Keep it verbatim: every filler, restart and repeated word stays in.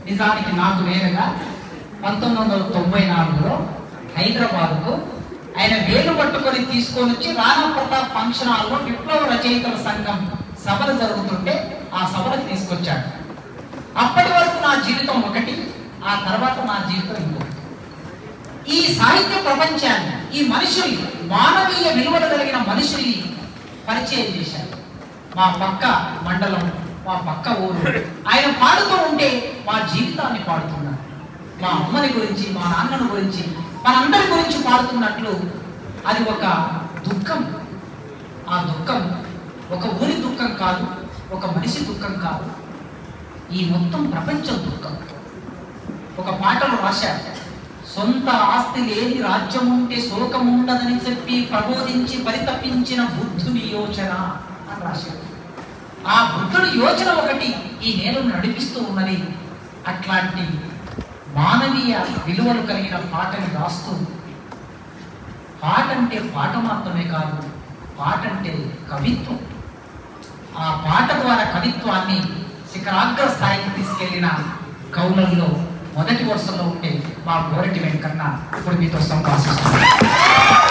నిజానికి నాకు నేరుగా పంతొమ్మిది వందల తొంభై నాలుగులో హైదరాబాద్కు ఆయన వేలు పట్టుకొని తీసుకొని వచ్చి రాణా ప్రతాప్ ఫంక్షన్ హాల్లో విప్లవ రచయితల సంఘం సభలు జరుగుతుంటే ఆ సభలకు తీసుకొచ్చాడు. అప్పటి వరకు నా జీవితం ఒకటి, ఆ తర్వాత నా జీవితం ఇంకొకటి. ఈ సాహిత్య ప్రపంచాన్ని, ఈ మనుషుల్ని, మానవీయ విలువలు కలిగిన మనుషుల్ని పరిచయం చేశారు. మా పక్క మండలం, మా పక్క ఊరు. ఆయన పాడుతూ ఉంటే మా జీవితాన్ని పాడుతున్నారు. మా అమ్మని గురించి, మా నాన్నని గురించి, మనందరి గురించి పాడుతున్నట్లు అది ఒక దుఃఖం. ఆ దుఃఖం ఒక ఊరి దుఃఖం కాదు, ఒక మనిషి దుఃఖం కాదు, ఈ మొత్తం ప్రపంచం దుఃఖం. ఒక పాటలు రాశారు. సొంత ఆస్తి లేని రాజ్యం ఉంటే శోకముండదని చెప్పి ప్రబోధించి పరితపించిన బుద్ధుని యోచన అని రాశారు. ఆ బుద్ధుడి యోచన ఒకటి ఈ నేలను నడిపిస్తూ ఉన్నది. అట్లాంటి మానవీయ విలువలు కలిగిన పాటని రాస్తూ, పాట అంటే పాట మాత్రమే కాదు, పాట అంటే కవిత్వం. ఆ పాట ద్వారా కవిత్వాన్ని శిఖరాగ్ర స్థాయికి తీసుకెళ్లిన కవులలో మొదటి వరుసలో ఉంటే మా గోరటి వెంకన్న ఇప్పుడు మీతో సంభాషిస్తున్నారు.